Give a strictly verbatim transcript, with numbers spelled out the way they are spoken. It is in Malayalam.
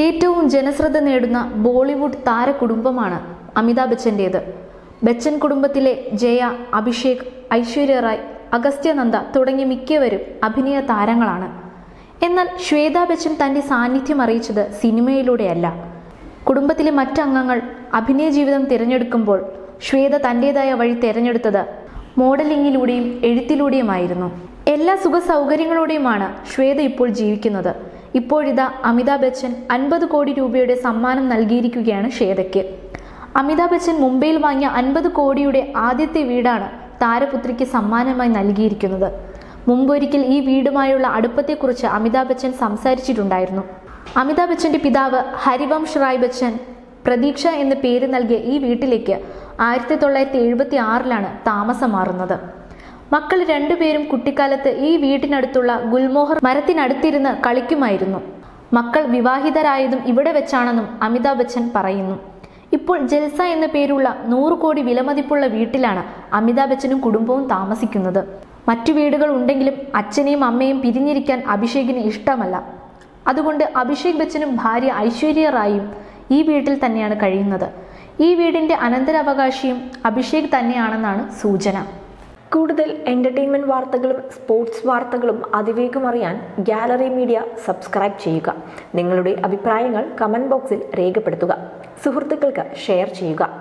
ഏറ്റവും ജനശ്രദ്ധ നേടുന്ന ബോളിവുഡ് താരകുടുംബമാണ് അമിതാഭ് ബച്ചൻ്റേത്. ബച്ചൻ കുടുംബത്തിലെ ജയ, അഭിഷേക്, ഐശ്വര്യ റായ്, അഗസ്ത്യ നന്ദ തുടങ്ങിയ മിക്കവരും അഭിനയ താരങ്ങളാണ്. എന്നാൽ ശ്വേതാ ബച്ചൻ തൻ്റെ സാന്നിധ്യം അറിയിച്ചത് സിനിമയിലൂടെയല്ല. കുടുംബത്തിലെ മറ്റംഗങ്ങൾ അഭിനയ ജീവിതം തിരഞ്ഞെടുക്കുമ്പോൾ ശ്വേത തൻ്റേതായ വഴി തിരഞ്ഞെടുത്തത് മോഡലിങ്ങിലൂടെയും എഴുത്തിലൂടെയുമായിരുന്നു. എല്ലാ സുഖ സൗകര്യങ്ങളോടെയുമാണ് ശ്വേത ഇപ്പോൾ ജീവിക്കുന്നത്. ഇപ്പോഴിതാ അമിതാഭ് ബച്ചൻ അൻപത് കോടി രൂപയുടെ സമ്മാനം നൽകിയിരിക്കുകയാണ് ശ്വേതയ്ക്ക്. അമിതാഭ് ബച്ചൻ മുംബൈയിൽ വാങ്ങിയ അൻപത് കോടിയുടെ ആദ്യത്തെ വീടാണ് താരപുത്രിക്ക് സമ്മാനമായി നൽകിയിരിക്കുന്നത്. മുമ്പൊരിക്കൽ ഈ വീടുമായുള്ള അടുപ്പത്തെക്കുറിച്ച് അമിതാഭ് ബച്ചൻ സംസാരിച്ചിട്ടുണ്ടായിരുന്നു. അമിതാഭ് ബച്ചൻ്റെ പിതാവ് ഹരിവംശ് റായ് ബച്ചൻ പ്രതീക്ഷ എന്ന പേര് നൽകിയ ഈ വീട്ടിലേക്ക് ആയിരത്തി തൊള്ളായിരത്തി എഴുപത്തി ആറിലാണ് താമസം മാറുന്നത്. മക്കൾ രണ്ടുപേരും കുട്ടിക്കാലത്ത് ഈ വീട്ടിനടുത്തുള്ള ഗുൽമോഹർ മരത്തിനടുത്തിരുന്ന് കളിക്കുമായിരുന്നു. മക്കൾ വിവാഹിതരായതും ഇവിടെ വെച്ചാണെന്നും അമിതാഭ് ബച്ചൻ പറയുന്നു. ഇപ്പോൾ ജൽസ എന്ന പേരുള്ള നൂറ് കോടി വിലമതിപ്പുള്ള വീട്ടിലാണ് അമിതാഭ് ബച്ചനും കുടുംബവും താമസിക്കുന്നത്. മറ്റു വീടുകൾ ഉണ്ടെങ്കിലും അച്ഛനെയും അമ്മയും പിരിഞ്ഞിരിക്കാൻ അഭിഷേകിന് ഇഷ്ടമല്ല. അതുകൊണ്ട് അഭിഷേക് ബച്ചനും ഭാര്യ ഐശ്വര്യ റായും ഈ വീട്ടിൽ തന്നെയാണ് കഴിയുന്നത്. ഈ വീടിൻ്റെ അനന്തരാവകാശിയും അഭിഷേക് തന്നെയാണെന്നാണ് സൂചന. കൂടുതൽ എൻ്റർടൈൻമെൻറ്റ് വാർത്തകളും സ്പോർട്സ് വാർത്തകളും അതിവേഗം അറിയാൻ ഗാലറി മീഡിയ സബ്സ്ക്രൈബ് ചെയ്യുക. നിങ്ങളുടെ അഭിപ്രായങ്ങൾ കമൻറ്റ് ബോക്സിൽ രേഖപ്പെടുത്തുക. സുഹൃത്തുക്കൾക്ക് ഷെയർ ചെയ്യുക.